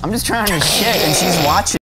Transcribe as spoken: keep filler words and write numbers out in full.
I'm just turning on your shit and she's watching.